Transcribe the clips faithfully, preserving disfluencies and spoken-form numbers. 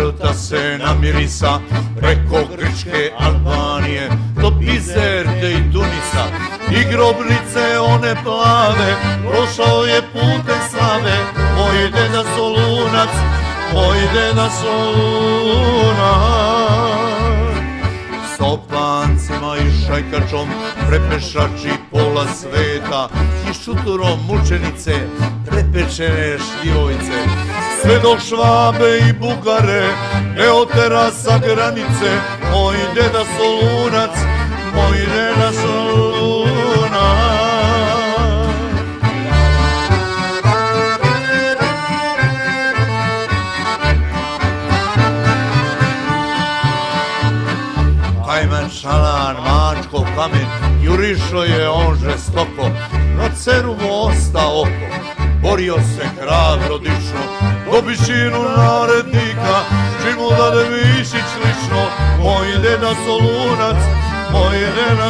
vrta se namirisa preko Grčke, Albanije do Bizerte i Tunisa i grobnice one plave, prošao je putem slave moj deda Solunac, moj deda Solunac. S opancima i šajkačom prepešači pola sveta i šuturom mučenice prepečene šljivojce, sve do Švabe i Bugare ne otera sa granice moj deda Solunac, moj deda Solunac. Kajman, šalan, mačko, kamen, jurišo je on žestoko, na ceru mu osta oko, borio se hrabro dično, do bičinu narednika, čim mu dade Mišić lično, moj deda Solunac, moj deda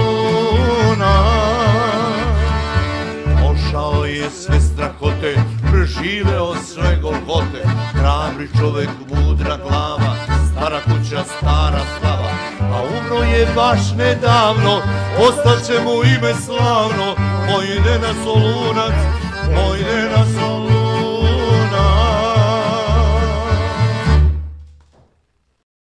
Solunac. Ošao je sve strahote, preživeo sve golgote, hrabri čovek, mudra glava, stara kuća, stara slava, a umro je baš nedavno, ostaće mu ime slavno, moj deda Solunac, moj deda Solunac.